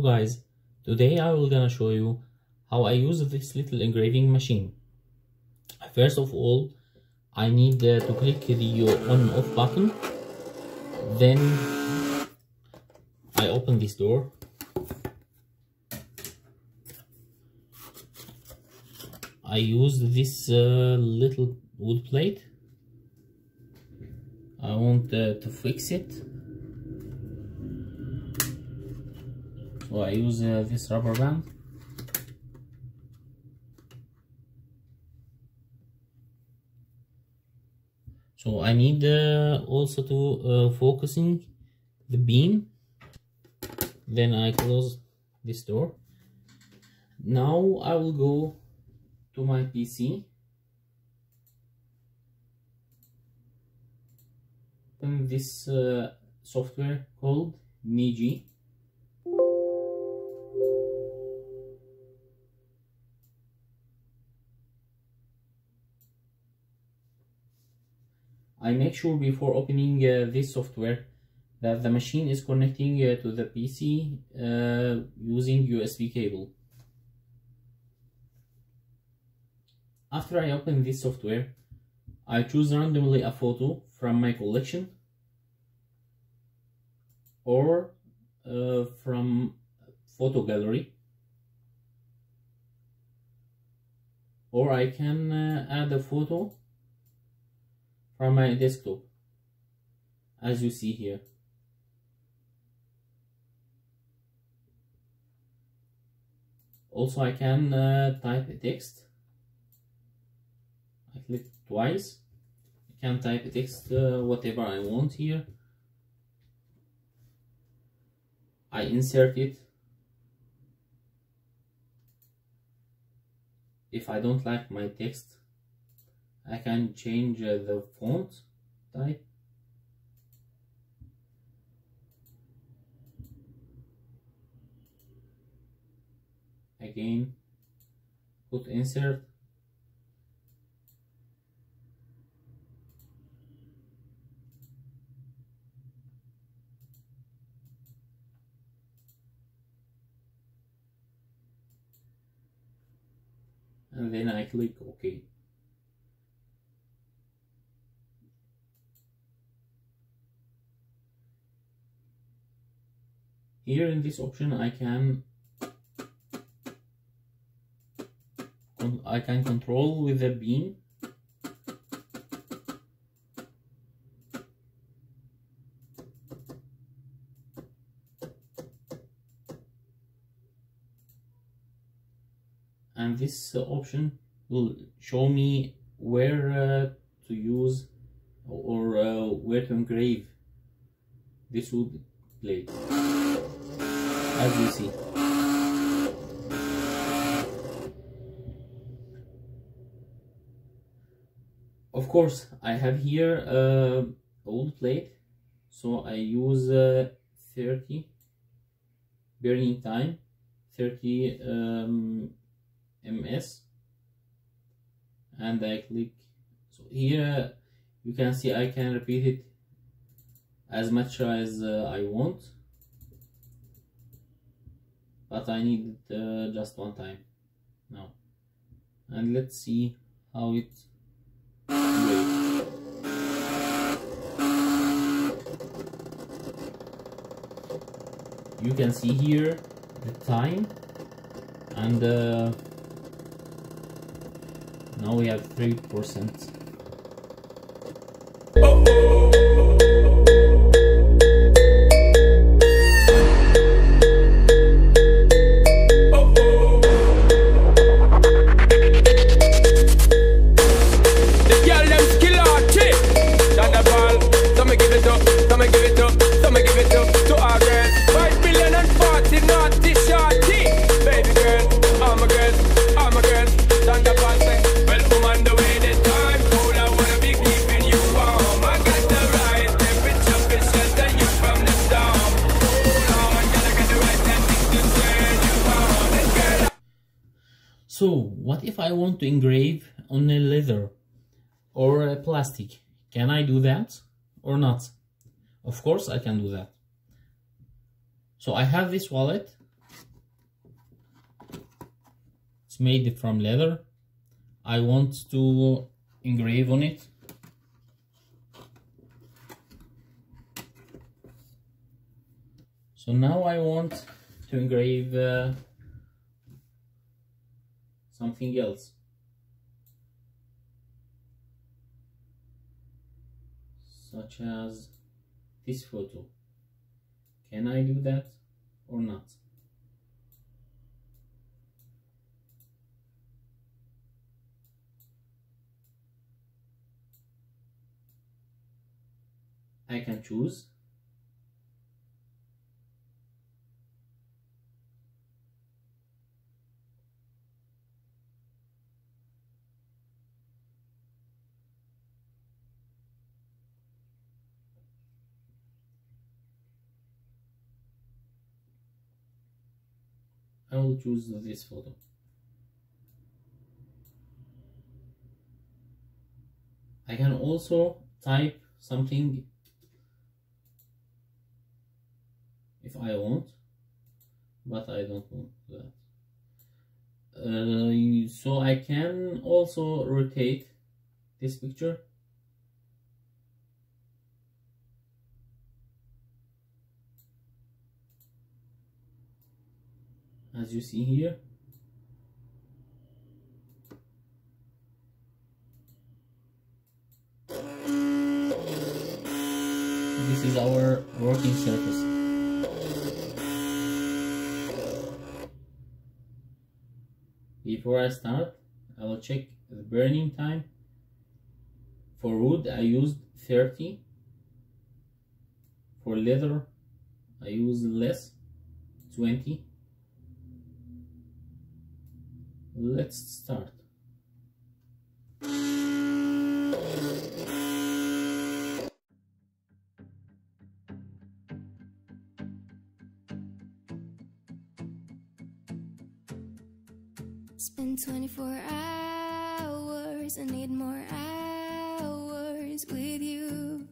guys, today I will gonna show you how I use this little engraving machine. First of all, I need to click the on off button. Then I open this door. I use this little wood plate. I want to fix it. So I use this rubber band. So I need also to focusing the beam. Then I close this door. Now I will go to my PC. Open this software called Niji. I make sure before opening this software that the machine is connecting to the PC using USB cable. After I open this software, I choose randomly a photo from my collection or from photo gallery, or I can add a photo from my desktop, as you see here. Also, I can type a text. I click twice. I can type a text whatever I want here. I insert it. If I don't like my text, I can change the font type. Again, put insert. And then I click OK. Here in this option I can control with the beam. And this option will show me where to use or where to engrave this wood plate, as you see. Of course, I have here a wood plate, so I use 30 burning time, 30 ms, and I click. So here you can see I can repeat it as much as I want, but I need it just one time now. And let's see how it works. You can see here the time, and now we have 3%. So what if I want to engrave on a leather or a plastic? Can I do that or not? Of course I can do that. So I have this wallet. It's made from leather. I want to engrave on it. So now I want to engrave something else. Such as this photo. Can I do that or not? I can choose. I will choose this photo. I can also type something if I want, but I don't want that. So I can also rotate this picture. As you see here. This is our working surface. Before I start, I will check the burning time. For wood, I used 30. For leather, I used less, 20. Let's start. Spend 24 hours, I need more hours with you.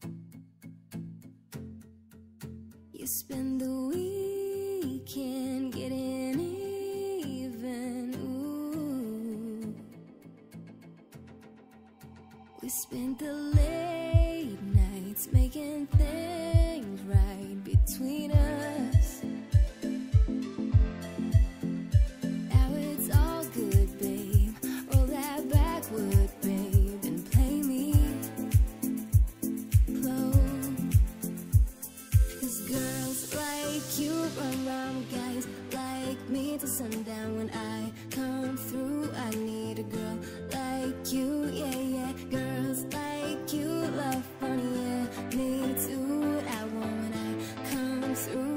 You spend the weekend getting even, ooh. We spent the late nights making things right between us. Till sundown. When I come through, I need a girl like you, yeah, yeah. Girls like you love funny, yeah. Me too, what I want when I come through.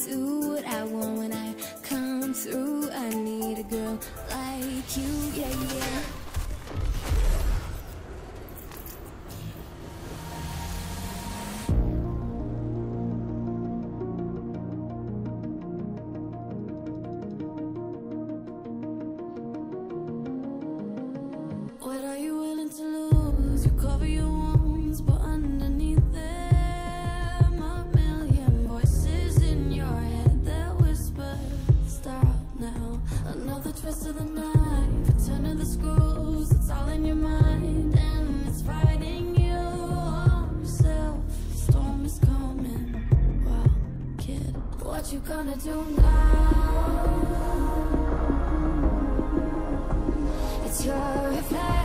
do what I want when I come through. I need a girl like you, yeah, yeah. What are you willing to lose? You cover your wounds, but underneath them a million voices in your head that whisper, stop now. Another twist of the knife, a turn of the screws. It's all in your mind and it's fighting you on yourself. The storm is coming. Wow, kid, what you gonna do now? It's your reflection